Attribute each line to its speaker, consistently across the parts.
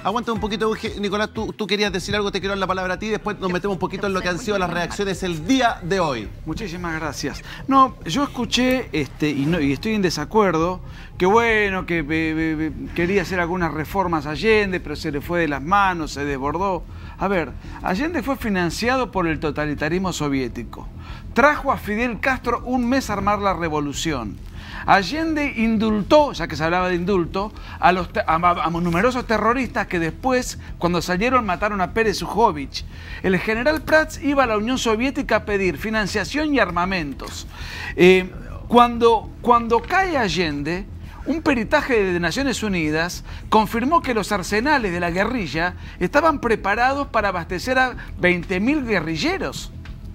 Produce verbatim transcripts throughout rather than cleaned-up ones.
Speaker 1: Aguanta un poquito, Nicolás, tú, tú querías decir algo, te quiero dar la palabra a ti, después nos metemos un poquito en lo que han sido las reacciones el día de hoy.
Speaker 2: Muchísimas gracias. No, yo escuché, este, y, no, y estoy en desacuerdo, que bueno, que eh, eh, quería hacer algunas reformas a Allende, pero se le fue de las manos, se desbordó. A ver, Allende fue financiado por el totalitarismo soviético. Trajo a Fidel Castro un mes a armar la revolución. Allende indultó, ya que se hablaba de indulto, a, los a, a numerosos terroristas que después, cuando salieron, mataron a Pérez Ujovich. El general Prats iba a la Unión Soviética a pedir financiación y armamentos. Eh, cuando, cuando cae Allende, un peritaje de Naciones Unidas confirmó que los arsenales de la guerrilla estaban preparados para abastecer a veinte mil guerrilleros.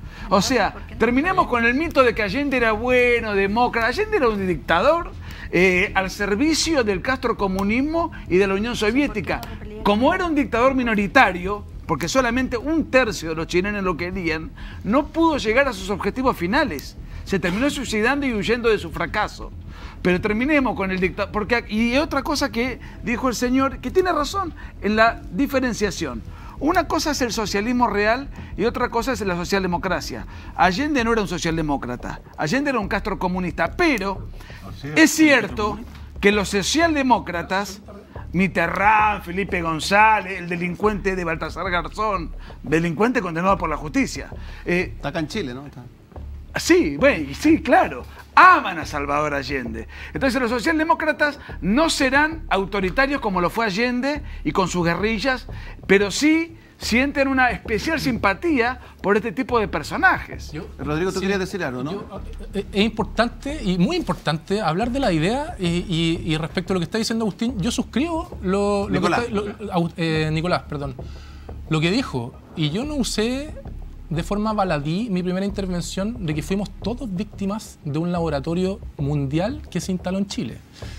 Speaker 2: O sea, terminamos con el mito de que Allende era bueno, demócrata. Allende era un dictador eh, al servicio del castrocomunismo y de la Unión Soviética. Como era un dictador minoritario, porque solamente un tercio de los chilenos lo querían, no pudo llegar a sus objetivos finales. Se terminó suicidando y huyendo de su fracaso. Pero terminemos con el dictador. Porque, y otra cosa que dijo el señor, que tiene razón en la diferenciación. Una cosa es el socialismo real y otra cosa es la socialdemocracia. Allende no era un socialdemócrata, Allende era un castrocomunista, pero es cierto que los socialdemócratas, Mitterrand, Felipe González, el delincuente de Baltasar Garzón, delincuente condenado por la justicia. Eh,
Speaker 1: Está acá en Chile, ¿no? Está...
Speaker 2: Sí, bueno, sí, claro. Aman a Salvador Allende. Entonces los socialdemócratas no serán autoritarios como lo fue Allende y con sus guerrillas, pero sí sienten una especial simpatía por este tipo de personajes.
Speaker 1: Yo, Rodrigo, tú sí, querías decir algo, ¿no?
Speaker 3: Yo, es importante y muy importante hablar de la idea y, y, y respecto a lo que está diciendo Agustín, yo suscribo lo,
Speaker 1: Nicolás.
Speaker 3: lo que está, lo, eh, Nicolás, perdón, lo que dijo, y yo no usé de forma baladí mi primera intervención de que fuimos todos víctimas de un laboratorio mundial que se instaló en Chile.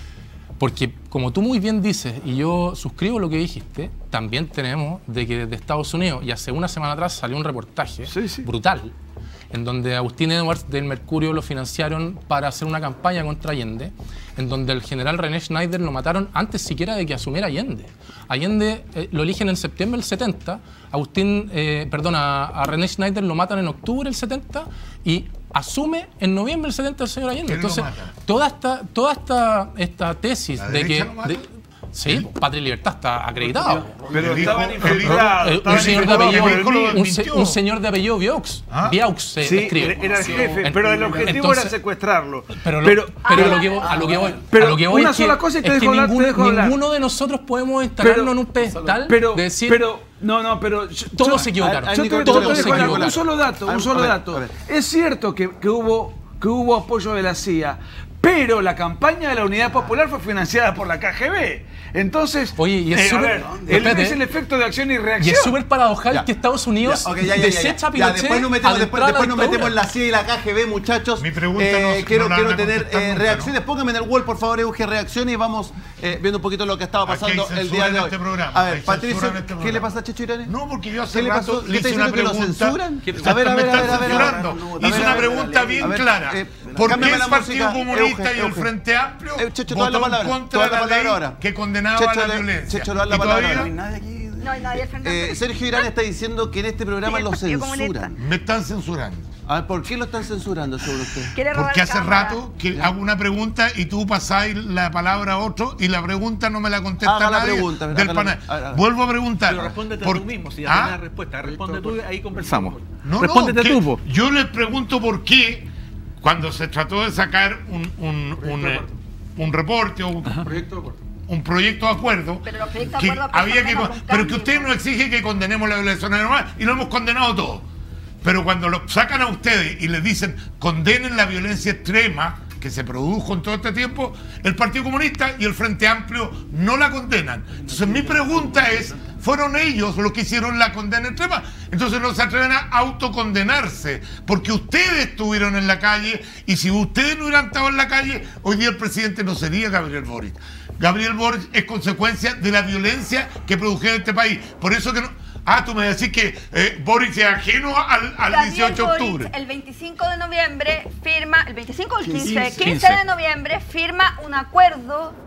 Speaker 3: Porque, como tú muy bien dices, y yo suscribo lo que dijiste, también tenemos de que desde Estados Unidos, y hace una semana atrás salió un reportaje
Speaker 2: sí, sí.
Speaker 3: brutal, en donde Agustín Edwards del Mercurio lo financiaron para hacer una campaña contra Allende, en donde el general René Schneider lo mataron antes siquiera de que asumiera Allende. Allende eh, lo eligen en septiembre del setenta, Agustín, eh, perdón, a, a René Schneider lo matan en octubre del setenta y asume en noviembre del setenta el señor Allende. Entonces, toda esta, toda esta, esta tesis de que... De, sí, Patria y Libertad está acreditado.
Speaker 2: Pero estaban infiltrados.
Speaker 3: Un señor de apellido, un, se, un señor de apellido Viaux.
Speaker 2: ¿Ah?
Speaker 3: Viaux se
Speaker 2: sí,
Speaker 3: escribe.
Speaker 2: Era el jefe, en, pero el objetivo
Speaker 3: entonces,
Speaker 2: era secuestrarlo.
Speaker 3: Pero, lo,
Speaker 2: pero,
Speaker 3: pero
Speaker 2: ah,
Speaker 3: a, lo que voy, a lo que voy,
Speaker 2: pero
Speaker 3: a lo que voy
Speaker 2: una
Speaker 3: es
Speaker 2: sola
Speaker 3: que,
Speaker 2: cosa y te
Speaker 3: es
Speaker 2: dejo
Speaker 3: que
Speaker 2: hablar,
Speaker 3: ningún,
Speaker 2: te dejo hablar.
Speaker 3: ninguno de nosotros podemos instalarnos
Speaker 2: pero,
Speaker 3: en un pedestal
Speaker 2: pero,
Speaker 3: de decir...
Speaker 2: Pero, no, no, pero... Yo,
Speaker 3: todos
Speaker 2: yo,
Speaker 3: se equivocaron.
Speaker 2: A, a, yo
Speaker 3: Nicolás,
Speaker 2: te,
Speaker 3: todos se
Speaker 2: equivocaron. Un solo dato, un solo
Speaker 1: ver,
Speaker 2: dato. Es cierto que, que, hubo, que hubo apoyo de la C I A, pero la campaña de la Unidad Popular fue financiada por la K G B. Entonces,
Speaker 3: oye, y es,
Speaker 2: eh,
Speaker 3: super,
Speaker 2: ver, el, es el efecto de acción y reacción.
Speaker 3: Y es súper paradojal ya. que Estados Unidos
Speaker 1: ya, okay, ya, ya,
Speaker 3: desecha a Pinochet.
Speaker 1: Después nos metemos, después, después nos metemos en la C I A y la K G B, muchachos.
Speaker 4: Mi pregunta
Speaker 1: eh,
Speaker 4: no,
Speaker 1: quiero
Speaker 4: no
Speaker 1: quiero tener eh,
Speaker 4: nunca,
Speaker 1: reacciones.
Speaker 4: ¿no?
Speaker 1: Póngame en el wall, por favor, Euge, reacciones y vamos eh, viendo un poquito lo que estaba pasando el día de hoy.
Speaker 4: Este programa,
Speaker 1: a ver, Patricio,
Speaker 4: este
Speaker 1: ¿qué le pasa a Checho Irane?
Speaker 4: No, porque yo hace
Speaker 1: ¿Qué le
Speaker 4: rato
Speaker 1: pasó?
Speaker 4: le hice una
Speaker 1: que lo
Speaker 4: pregunta.
Speaker 1: censuran?
Speaker 4: A
Speaker 1: ver, a ver, a ver, a ver.
Speaker 4: Hice una pregunta bien clara. ¿Por qué el Partido Comunista y el Frente Amplio votó en contra de la ley que condenaba la violencia?
Speaker 1: Checho, la palabra.
Speaker 2: No hay nadie aquí.
Speaker 5: No hay nadie al frente.
Speaker 1: Eh, Sergio Irán está diciendo que en este programa lo censuran.
Speaker 4: Me están censurando.
Speaker 1: A ver, ¿por qué lo están censurando sobre usted?
Speaker 4: Porque hace rato que ¿Ya? hago una pregunta y tú pasáis la palabra a otro y la pregunta no me la contesta
Speaker 1: haga
Speaker 4: nadie
Speaker 1: la pregunta,
Speaker 4: del panel.
Speaker 1: La,
Speaker 4: Vuelvo a preguntar.
Speaker 6: Pero respóndete
Speaker 4: por...
Speaker 6: tú mismo, si ya
Speaker 4: ¿Ah?
Speaker 6: tienes la respuesta. Responde tú y ahí conversamos.
Speaker 4: No,
Speaker 2: Respóndete
Speaker 4: no,
Speaker 2: tú.
Speaker 4: Yo les pregunto por qué cuando se trató de sacar un, un, un, un, un reporte o un proyecto de acuerdo. un proyecto de acuerdo
Speaker 5: pero los proyectos
Speaker 4: que
Speaker 5: de acuerdo
Speaker 4: había que
Speaker 5: con
Speaker 4: pero que usted no exige que condenemos la violación normal y lo hemos condenado todo, pero cuando lo sacan a ustedes y les dicen condenen la violencia extrema que se produjo en todo este tiempo, el Partido Comunista y el Frente Amplio no la condenan. Entonces mi pregunta es, fueron ellos los que hicieron la condena extrema, entonces no se atreven a autocondenarse, porque ustedes estuvieron en la calle, y si ustedes no hubieran estado en la calle, hoy día el presidente no sería Gabriel Boric. Gabriel Boric es consecuencia de la violencia que produjeron este país. Por eso que no... Ah, tú me decís que eh, Boric es ajeno al, al dieciocho de octubre.
Speaker 5: Boric, el veinticinco de noviembre firma, el veinticinco o el quince,
Speaker 2: quince,
Speaker 5: quince de noviembre firma un acuerdo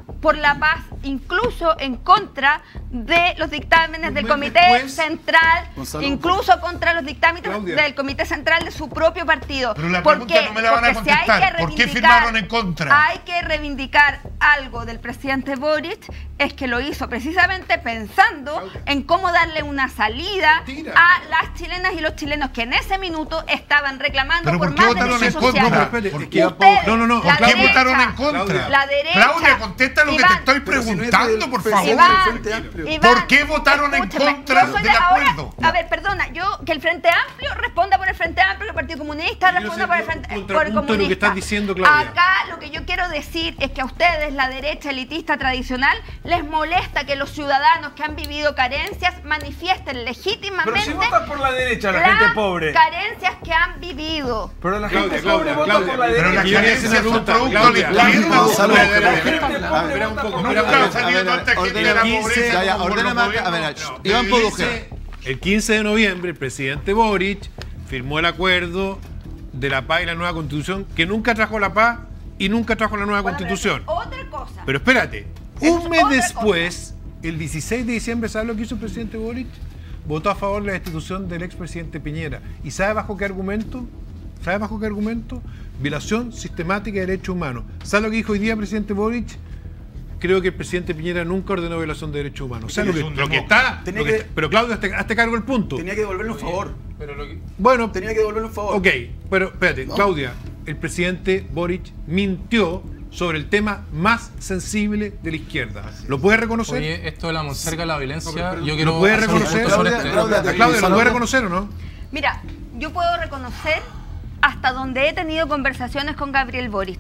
Speaker 5: por la paz, incluso en contra de los dictámenes del Comité
Speaker 7: después,
Speaker 5: Central,
Speaker 7: Gonzalo,
Speaker 5: incluso contra los dictámenes
Speaker 7: Claudia.
Speaker 5: del Comité Central de su propio partido.
Speaker 4: Pero la
Speaker 5: ¿Por
Speaker 4: pregunta
Speaker 5: qué?
Speaker 4: no me la van a
Speaker 5: Porque si hay
Speaker 4: contestar.
Speaker 5: que
Speaker 4: ¿Por qué
Speaker 5: reivindicar-
Speaker 4: firmaron en contra?
Speaker 5: Hay que reivindicar algo del presidente Boric, es que lo hizo precisamente pensando en cómo darle una salida
Speaker 7: Mentira.
Speaker 5: a las chilenas y los chilenos que en ese minuto estaban reclamando
Speaker 4: ¿Pero
Speaker 5: por
Speaker 4: por qué
Speaker 5: más
Speaker 4: votaron
Speaker 5: derechos
Speaker 4: en contra?
Speaker 5: sociales.
Speaker 7: No, pero espérate,
Speaker 4: ¿Por
Speaker 7: es
Speaker 4: qué?
Speaker 7: que
Speaker 5: Ustedes,
Speaker 7: no, no, no.
Speaker 5: la
Speaker 4: ¿Por qué
Speaker 5: derecha,
Speaker 4: votaron en contra?
Speaker 7: Claudia.
Speaker 5: La derecha.
Speaker 4: Claudia, contesta lo que te
Speaker 5: Iván,
Speaker 4: estoy
Speaker 7: pero si no es
Speaker 4: preguntando,
Speaker 7: del
Speaker 4: por
Speaker 7: presidente
Speaker 4: favor.
Speaker 5: Iván,
Speaker 7: del Frente Amplio.
Speaker 5: Iván,
Speaker 4: ¿Por qué votaron en
Speaker 5: escúcheme,
Speaker 4: contra
Speaker 5: yo soy
Speaker 4: del
Speaker 5: ahora-
Speaker 4: acuerdo?
Speaker 5: A ver, perdona, yo que el Frente Amplio responda por el Frente Amplio, el Partido Comunista
Speaker 7: Yo
Speaker 5: responda
Speaker 7: sé,
Speaker 5: por el
Speaker 7: yo
Speaker 5: Frente por el
Speaker 7: contrapunto
Speaker 5: Comunista.
Speaker 7: lo que estás diciendo, Claudia.
Speaker 5: Acá lo que yo quiero decir es que a ustedes, la derecha elitista tradicional, les molesta que los ciudadanos que han vivido carencias manifiesten legítimamente
Speaker 2: Pero si votan por la derecha la
Speaker 5: las
Speaker 2: gente pobre.
Speaker 5: carencias que han vivido.
Speaker 2: Pero la
Speaker 7: Claudia,
Speaker 2: gente
Speaker 7: Claudia,
Speaker 2: pobre vota
Speaker 7: Claudia.
Speaker 2: por la
Speaker 4: Pero
Speaker 2: derecha.
Speaker 4: las
Speaker 7: Yo quería hacer una
Speaker 4: carencias son
Speaker 7: pregunta,
Speaker 4: producto de
Speaker 7: Claudia.
Speaker 4: la izquierda.
Speaker 1: Gonzalo,
Speaker 4: ¿o?
Speaker 1: espera,
Speaker 2: espera,
Speaker 1: espera,
Speaker 2: espera,
Speaker 1: a ver,
Speaker 7: espera un poco,
Speaker 4: Nunca
Speaker 7: espera un
Speaker 4: ha
Speaker 7: poco.
Speaker 4: salido
Speaker 1: a ver,
Speaker 4: tanta gente de la
Speaker 1: ordena-
Speaker 4: pobreza.
Speaker 1: ya, ya,
Speaker 4: como por
Speaker 1: ordena
Speaker 4: los
Speaker 1: más-
Speaker 4: gobiernos.
Speaker 1: a ver,
Speaker 4: No.
Speaker 1: Iván
Speaker 7: El
Speaker 1: Produje.
Speaker 7: quince- El quince de noviembre, el presidente Boric firmó el acuerdo de la paz y la nueva constitución, que nunca trajo la paz y nunca trajo la nueva
Speaker 5: Bueno, pero
Speaker 7: constitución.
Speaker 5: otra cosa.
Speaker 7: Pero espérate,
Speaker 5: Eso
Speaker 7: un
Speaker 5: es
Speaker 7: mes
Speaker 5: otra
Speaker 7: después, el dieciséis de diciembre, ¿sabes lo que hizo el presidente Boric? Votó a favor de la destitución del expresidente Piñera. ¿Y sabe bajo qué argumento? ¿Sabe bajo qué argumento? Violación sistemática de derechos humanos. ¿Sabe lo que dijo hoy día el presidente Boric? Creo que el presidente Piñera nunca ordenó violación de derechos humanos. ¿Sabe lo que,
Speaker 4: Es un
Speaker 7: lo que
Speaker 4: demócrata.
Speaker 7: está?
Speaker 2: Tenía
Speaker 7: lo que
Speaker 2: que-
Speaker 7: está- Pero Claudio, hazte, hazte cargo del punto.
Speaker 2: Tenía que devolverle un favor.
Speaker 3: Pero lo que-
Speaker 7: Bueno,
Speaker 2: Tenía que devolverle un favor.
Speaker 7: ok, pero espérate, Claudia, el presidente Boric mintió sobre el tema más sensible de la izquierda. ¿Lo puede reconocer?
Speaker 3: Oye, esto de la monserga, la violencia,
Speaker 7: No, pero-
Speaker 3: yo quiero
Speaker 7: ¿Lo puede
Speaker 3: hacer un
Speaker 7: reconocer?
Speaker 3: punto sobre
Speaker 1: Claudia,
Speaker 3: este-
Speaker 1: Claudia,
Speaker 7: Claudia, ¿lo
Speaker 1: Gonzalo.
Speaker 7: puede reconocer o no?
Speaker 5: Mira, yo puedo reconocer hasta donde he tenido conversaciones con Gabriel Boric.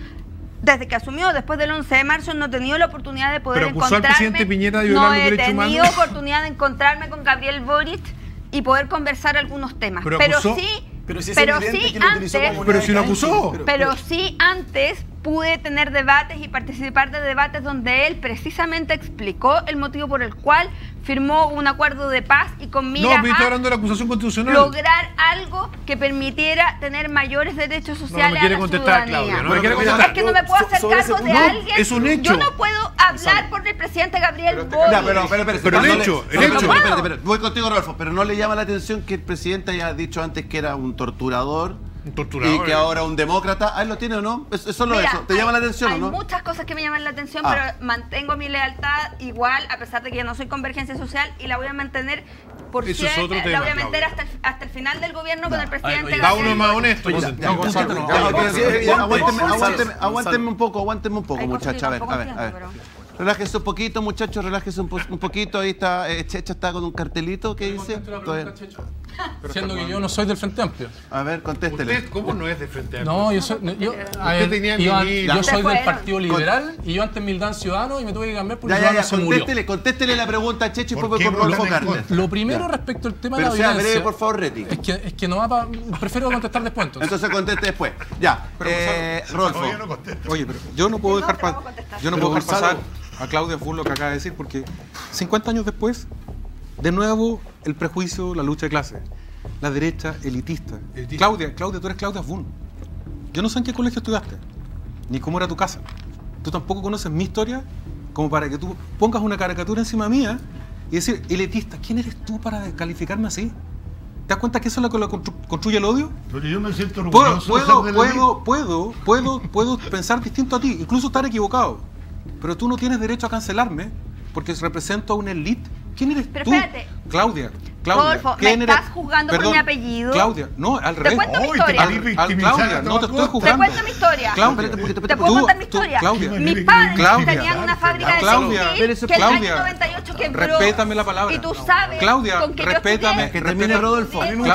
Speaker 5: Desde que asumió, después del once de marzo, no he tenido la oportunidad de poder
Speaker 7: Pero acusó al
Speaker 5: encontrarme.
Speaker 7: presidente Piñera de violar
Speaker 5: no
Speaker 7: los
Speaker 5: he
Speaker 7: derechos
Speaker 5: tenido
Speaker 7: humanos.
Speaker 5: oportunidad de encontrarme con Gabriel Boric y poder conversar algunos temas.
Speaker 7: Pero
Speaker 5: Pero,
Speaker 7: acusó-
Speaker 5: sí,
Speaker 2: Pero si es
Speaker 5: pero
Speaker 2: evidente
Speaker 5: sí
Speaker 2: que lo utilizó
Speaker 5: antes,
Speaker 2: como moneda
Speaker 7: Pero
Speaker 2: de
Speaker 7: si lo
Speaker 2: canje.
Speaker 7: acusó.
Speaker 2: Pero-
Speaker 5: pero sí antes pude tener debates y participar de debates donde él precisamente explicó el motivo por el cual firmó un acuerdo de paz y con
Speaker 7: No,
Speaker 5: miras
Speaker 7: pero estoy
Speaker 5: a
Speaker 7: hablando de la acusación constitucional.
Speaker 5: lograr algo que permitiera tener mayores derechos sociales
Speaker 7: quiere
Speaker 5: a la
Speaker 7: contestar,
Speaker 5: ciudadanía.
Speaker 7: Claudia, no
Speaker 2: me
Speaker 5: No,
Speaker 2: quiere
Speaker 5: es
Speaker 2: contestar.
Speaker 5: que no me puedo
Speaker 2: So-
Speaker 5: hacer
Speaker 2: sobre ese
Speaker 5: cargo de
Speaker 2: punto-
Speaker 5: alguien.
Speaker 7: es un hecho.
Speaker 5: Yo no puedo hablar por el presidente Gabriel Boric.
Speaker 1: Ya, pero, pero, pero,
Speaker 7: Pero el
Speaker 1: no le-
Speaker 7: hecho, el
Speaker 1: no, no,
Speaker 7: hecho.
Speaker 1: pero, espérate, espérate, voy contigo, Rodolfo, pero ¿no le llama la atención que el presidente haya dicho antes que era un torturador?
Speaker 7: Un torturador.
Speaker 1: Y que ahora un demócrata. ¿Ah, él lo tiene o no? Es, es solo
Speaker 5: Mira,
Speaker 1: eso. ¿Te
Speaker 5: hay-
Speaker 1: llama la atención
Speaker 5: hay
Speaker 1: o no?
Speaker 5: muchas cosas que me llaman la atención,
Speaker 1: Ah.
Speaker 5: pero mantengo mi lealtad igual, a pesar de que yo no soy convergencia social, y la voy a mantener por
Speaker 7: Eso es
Speaker 5: siempre,
Speaker 7: otro
Speaker 5: la
Speaker 7: tema,
Speaker 5: voy a mantener
Speaker 7: Claudia.
Speaker 5: hasta el, hasta el final del gobierno con el presidente
Speaker 6: oye,
Speaker 7: Da
Speaker 5: Gabriel
Speaker 7: uno más
Speaker 5: Boric.
Speaker 7: honesto.
Speaker 1: Ya,
Speaker 7: José.
Speaker 1: ya,
Speaker 6: No, Gonzalo,
Speaker 1: ya,
Speaker 6: no.
Speaker 1: ok,
Speaker 6: Ah,
Speaker 1: ok,
Speaker 6: ok,
Speaker 1: sí,
Speaker 6: sí,
Speaker 1: ya,
Speaker 6: Gonzalo,
Speaker 1: aguánteme,
Speaker 6: Gonzalo,
Speaker 1: aguánteme,
Speaker 6: Gonzalo.
Speaker 1: aguánteme un poco, aguánteme un poco,
Speaker 5: Hay cosas que
Speaker 1: muchachos. A ver,
Speaker 5: tampoco
Speaker 1: a ver, a
Speaker 5: entiendo,
Speaker 1: ver.
Speaker 5: pero-
Speaker 1: Relájese un poquito, muchachos, relájese un, po- un poquito. Ahí está, eh, Checha está con un cartelito que dice. Todavía-
Speaker 3: Siendo que yo no soy del Frente Amplio.
Speaker 1: A ver, contéstele.
Speaker 7: ¿Usted cómo no es de frente Amplio?
Speaker 3: No, yo soy, no, yo, a ver,
Speaker 7: tenía
Speaker 3: Iván,
Speaker 7: mil-
Speaker 3: yo
Speaker 7: Ya.
Speaker 3: soy
Speaker 5: Se
Speaker 3: del
Speaker 5: fueron.
Speaker 3: Partido Liberal y yo antes Mildan Ciudadano y me tuve que cambiar porque
Speaker 1: Ya, ya,
Speaker 3: Ciudadano
Speaker 1: ya,
Speaker 3: se murió.
Speaker 1: contéstele, contéstele la pregunta a Checho y
Speaker 4: ¿Por
Speaker 1: después
Speaker 4: qué
Speaker 1: con Rodolfo
Speaker 4: votan en
Speaker 1: Carter.
Speaker 4: contra?
Speaker 3: Lo primero
Speaker 1: Ya.
Speaker 3: respecto al tema
Speaker 1: Pero
Speaker 3: de la
Speaker 1: sea
Speaker 3: violencia.
Speaker 1: breve, por favor, Reti.
Speaker 3: Es que, es que no va para. Prefiero contestar después entonces.
Speaker 1: Entonces conteste después. Ya, eh, Rodolfo.
Speaker 4: Todavía no contesto.
Speaker 6: Oye, pero yo no puedo
Speaker 5: No,
Speaker 6: dejar,
Speaker 5: te
Speaker 6: pa-
Speaker 5: vamos a contestar.
Speaker 6: yo no
Speaker 1: Pero,
Speaker 6: puedo dejar
Speaker 1: Gonzalo.
Speaker 6: pasar a Claudia Full lo que acaba de decir, porque cincuenta años después, de nuevo, el prejuicio, la lucha de clases, la derecha elitista.
Speaker 7: Elitista.
Speaker 6: Claudia, Claudia, tú eres Claudia Full. Yo no sé en qué colegio estudiaste, ni cómo era tu casa. Tú tampoco conoces mi historia como para que tú pongas una caricatura encima mía y decir, elitista, ¿quién eres tú para descalificarme así? ¿Te das cuenta que eso es lo que lo constru- construye el odio?
Speaker 4: Pero yo me siento
Speaker 6: Puedo,
Speaker 4: orgulloso
Speaker 6: puedo,
Speaker 4: de ser de la
Speaker 6: puedo, puedo, puedo, puedo pensar distinto a ti, incluso estar equivocado. Pero tú no tienes derecho a cancelarme porque represento a una elite. ¿Quién eres
Speaker 5: Pero
Speaker 6: tú?
Speaker 5: espérate.
Speaker 6: Claudia, Claudia.
Speaker 5: Rodolfo,
Speaker 6: ¿quién
Speaker 5: ¿me
Speaker 6: eres?
Speaker 5: estás juzgando por
Speaker 6: Perdón,
Speaker 5: mi apellido?
Speaker 6: Claudia, no, al revés.
Speaker 5: cuento mi
Speaker 4: Hoy te
Speaker 5: historia.
Speaker 4: querés
Speaker 6: Al- al-
Speaker 4: victimizar
Speaker 6: Claudia,
Speaker 4: a
Speaker 6: no
Speaker 4: toda
Speaker 6: te estoy
Speaker 4: costa.
Speaker 5: Te
Speaker 6: juzgando.
Speaker 5: cuento mi historia.
Speaker 6: Claudia,
Speaker 1: Espérate, porque te-
Speaker 5: Te puedo
Speaker 6: tú-
Speaker 5: contar mi
Speaker 6: tú-
Speaker 5: historia.
Speaker 6: Claudia.
Speaker 5: Mis padres
Speaker 6: Claudia.
Speaker 5: tenían una fábrica de
Speaker 6: Claudia.
Speaker 5: textil
Speaker 1: Espérese,
Speaker 5: que el
Speaker 6: Claudia.
Speaker 5: año noventa y ocho quebró.
Speaker 6: Respétame la palabra.
Speaker 5: Y tú sabes
Speaker 6: Claudia,
Speaker 5: con que yo
Speaker 6: respétame.
Speaker 5: estudié.
Speaker 1: Que termine
Speaker 6: Respeta-
Speaker 1: Rodolfo.
Speaker 6: Claudia.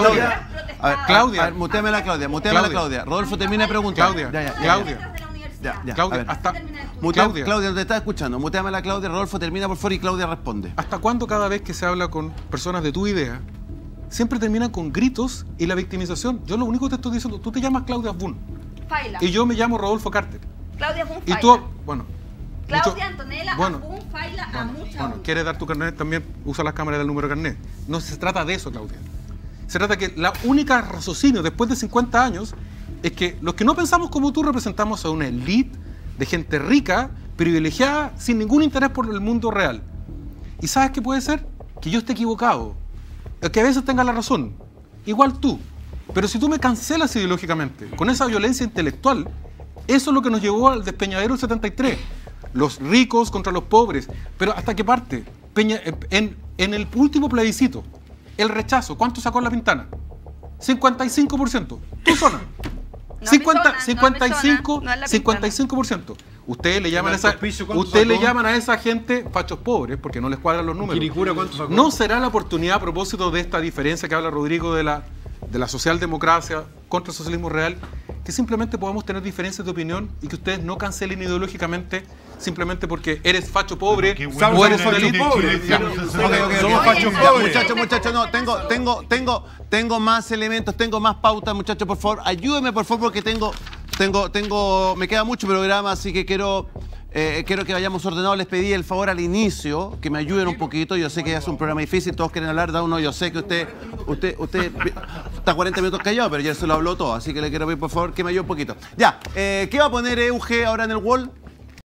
Speaker 1: A ver,
Speaker 6: Claudia.
Speaker 1: A ver, muteame la Claudia, muteame la
Speaker 6: Claudia.
Speaker 1: Claudia. Rodolfo termina de preguntar.
Speaker 6: Claudia,
Speaker 1: Ya, ya, ya,
Speaker 6: Claudia.
Speaker 1: Ya, ya.
Speaker 6: Claudia,
Speaker 1: a ver.
Speaker 6: hasta,
Speaker 1: Mutea-
Speaker 6: Claudia,
Speaker 1: Claudia, te está escuchando. Muteame a la Claudia, Rodolfo termina por favor y Claudia responde.
Speaker 6: ¿hasta cuándo cada vez que se habla con personas de tu idea, siempre terminan con gritos y la victimización? Yo lo único que te estoy diciendo, tú te llamas Claudia Boone
Speaker 5: Faila.
Speaker 6: y yo me llamo Rodolfo Carter.
Speaker 5: Claudia Bun
Speaker 6: Y
Speaker 5: Faila.
Speaker 6: tú, bueno.
Speaker 5: Claudia
Speaker 6: mucho-
Speaker 5: Antonella
Speaker 6: bueno,
Speaker 5: Abun Faila a
Speaker 6: bueno,
Speaker 5: mucha
Speaker 6: bueno,
Speaker 5: Bun.
Speaker 6: ¿quieres dar tu carnet? También usa las cámaras del número de carnet. No se trata de eso, Claudia. Se trata que la única raciocinio después de cincuenta años es que los que no pensamos como tú representamos a una elite de gente rica privilegiada, sin ningún interés por el mundo real. ¿Y sabes qué puede ser? Que yo esté equivocado, que a veces tenga la razón, igual tú. Pero si tú me cancelas ideológicamente, con esa violencia intelectual, eso es lo que nos llevó al despeñadero del setenta y tres. Los ricos contra los pobres. Pero ¿hasta qué parte? Peña, en, en el último plebiscito, el rechazo, ¿cuánto sacó en La Pintana? cincuenta y cinco por ciento. Tu zona.
Speaker 5: No
Speaker 6: cincuenta,
Speaker 5: mi zona,
Speaker 6: cincuenta y cinco,
Speaker 5: no mi zona, no es La
Speaker 6: cincuenta y cinco por ciento. Ustedes le llaman a esa,
Speaker 7: Hospicio, ¿cuánto
Speaker 6: ustedes le
Speaker 7: sacó?
Speaker 6: llaman a esa gente fachos pobres porque no les cuadran los números.
Speaker 7: Quilicura, ¿cuánto sacó?
Speaker 6: ¿No será la oportunidad a propósito de esta diferencia que habla Rodrigo de la, de la socialdemocracia contra el socialismo real, que simplemente podamos tener diferencias de opinión y que ustedes no cancelen ideológicamente simplemente porque eres facho pobre
Speaker 4: Qué
Speaker 6: o
Speaker 4: bueno
Speaker 6: eres
Speaker 4: que
Speaker 6: feliz
Speaker 4: Chile
Speaker 6: pobre?
Speaker 4: seamos
Speaker 1: Ok, ok, ok.
Speaker 7: Somos
Speaker 1: Ya,
Speaker 7: fachos
Speaker 1: ya,
Speaker 7: pobres.
Speaker 1: Muchachos, muchachos, no, tengo, tengo, tengo, tengo más elementos, tengo más pautas, muchachos, por favor, ayúdenme, por favor, porque tengo, tengo, tengo, me queda mucho programa, así que quiero, eh, quiero que vayamos ordenados. Les pedí el favor al inicio, que me ayuden un poquito. Yo sé que es un programa difícil, todos quieren hablar de uno. Yo sé que usted, usted, usted está cuarenta minutos callado, pero ya se lo habló todo, así que le quiero pedir, por favor, que me ayude un poquito. Ya, eh, ¿qué va a poner Euge ahora en el wall?